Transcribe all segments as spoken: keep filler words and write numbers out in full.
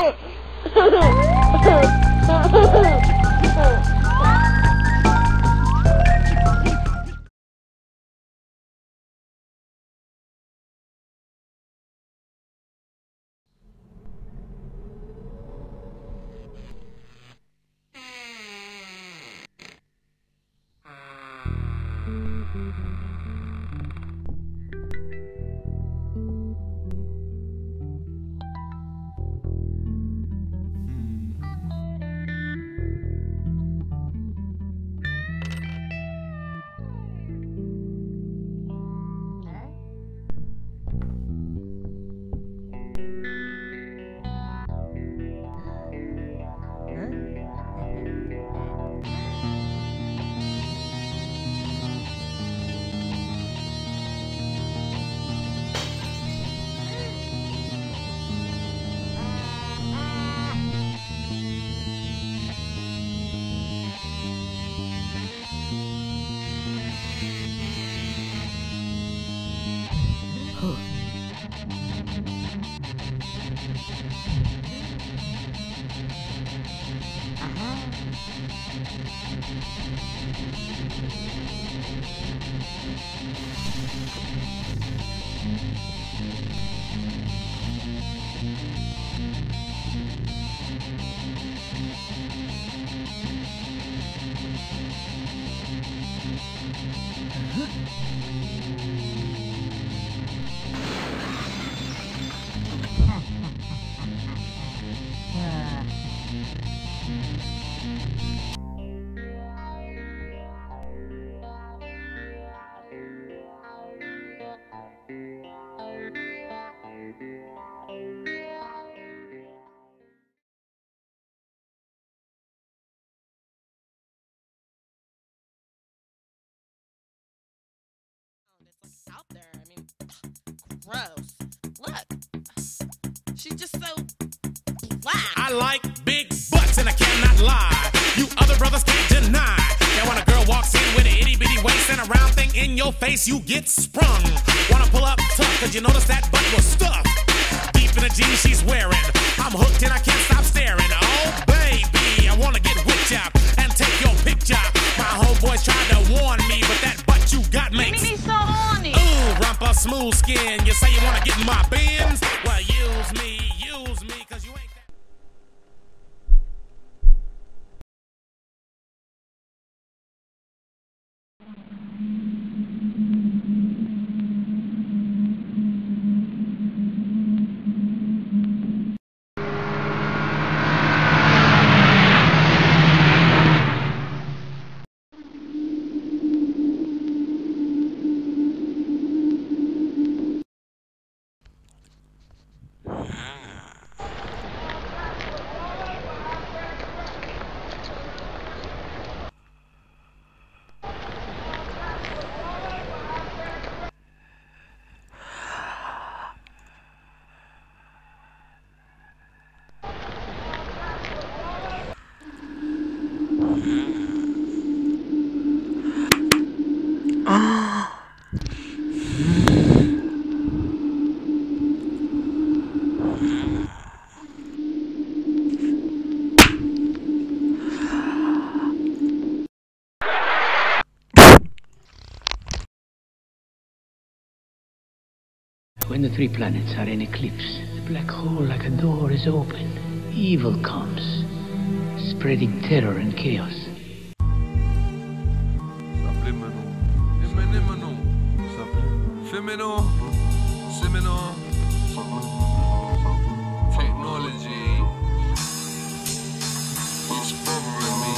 Out there, I mean, gross. Look, she's just so black. I like big butts and I cannot lie. You other brothers can't deny. Now when a girl walks in with an itty bitty waist and a round thing in your face, you get sprung. Wanna pull up tough, cause you notice that butt was stuffed deep in the jeans she's wearing. I'm hooked and I can't stop staring. Oh baby, I wanna get whipped up and take your picture. My homeboys tried to warn me, but that butt you got makes me so horny. Ooh, rumpa smooth skin. You say you wanna get in my bins? Well, use me, use me, cause you ain't that. When the three planets are in eclipse, the black hole like a door is open. Evil comes, spreading terror and chaos. Subliminal. Imminimino. Feminal. Seminal. Technology. It's bothering me.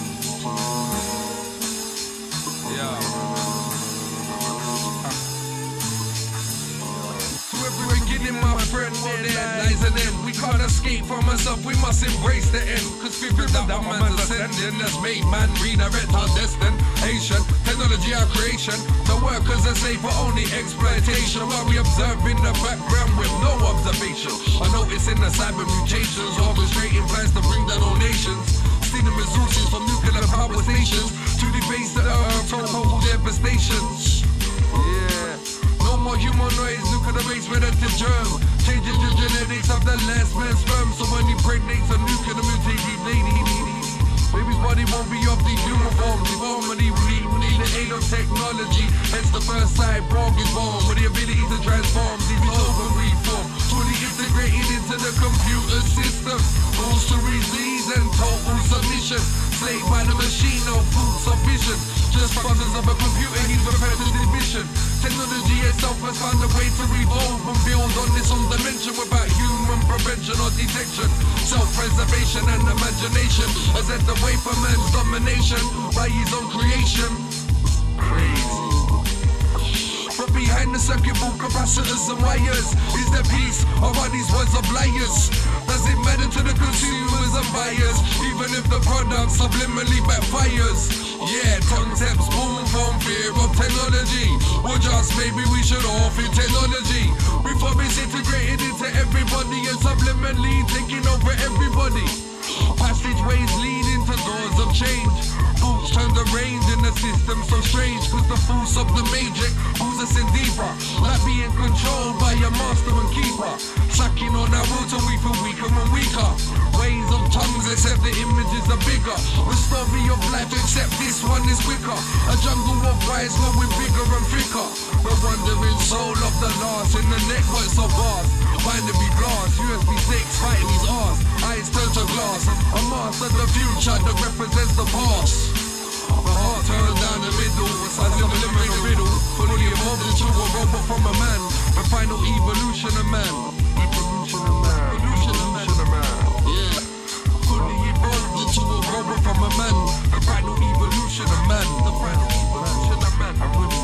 Yeah. Beginning, my friend, well, there lies an end. We can't escape from ourselves, we must embrace the end. Cause fear is that one man's ascending. That's made man redirect our destination. Technology, our creation. The workers are safe for only exploitation, while we observe in the background with no observation. I notice in the cyber mutations, orchestrating plans to bring down all nations. Stealing resources from nuclear power stations to the base that are total devastations. Yeah. No more humanoids, look at the race relative germ. Changes the genetics of the last man's sperm. So when he impregnates a nuke in a mutated lady, baby's body won't be of the uniform. Deformity, we need the aid of technology. Hence the first cyborg is born with the ability to transform these open reform. Fully integrated into the computer system. Rules to disease and total submission. Slave by the machine, no food sufficient. Just functions of a computer, he's prepared to division. Technology itself has found a way to revolve and build on this own dimension without human prevention or detection. Self-preservation and imagination has led the way for man's domination by his own creation. Crazy. But behind the circuit board capacitors and wires is the peace of all these words of liars. Does it matter to the consumers and buyers, even if the product subliminally backfires? Yeah, concepts born from fear of technology. Or just maybe we should all fear technology before it's integrated into everybody and subliminally taking over everybody. Passageways leading to doors of change. Boots turn the range in the system so strange, cause the force of the matrix pulls us in deeper, like being controlled by a master and keeper. Sucking on our will till we feel weaker and weaker. Ways of tongues except the images are bigger. The story of life except this one is quicker. A jungle of rise growing bigger and thicker. The wandering soul of the lost in the network so vast. Binary blast, U S B six fighting his arse. Eyes turn to glass, a master of the future that represents the past. The heart turns down the middle, I live a living riddle. Fully evolved into a robot from a man. The final evolution of man. Evolution of man. Evolution of man. Yeah. Fully evolved into a robot from a man. The final evolution of man. The final evolution of man. I really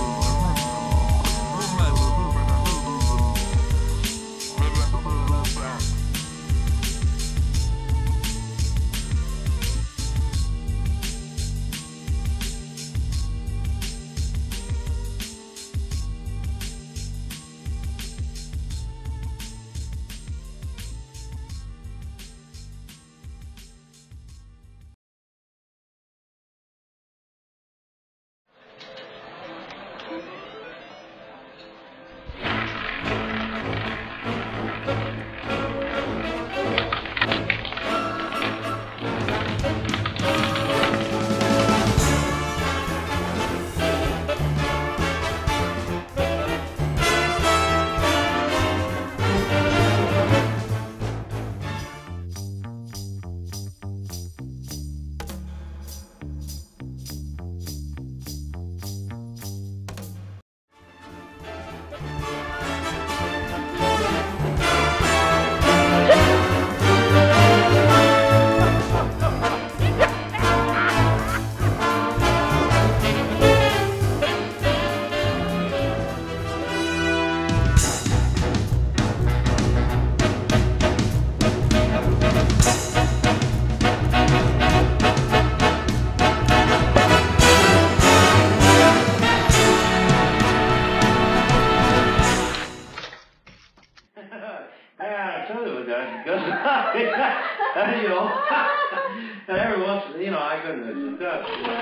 you know, and every once, you know, I couldn't resist that.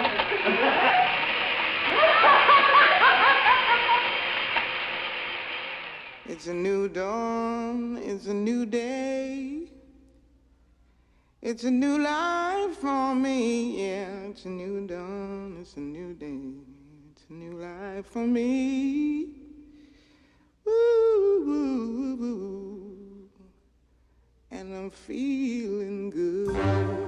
It's a new dawn, it's a new day. It's a new life for me, yeah. It's a new dawn, it's a new day. It's a new life for me. Woo, woo, woo, woo. And I'm feeling good.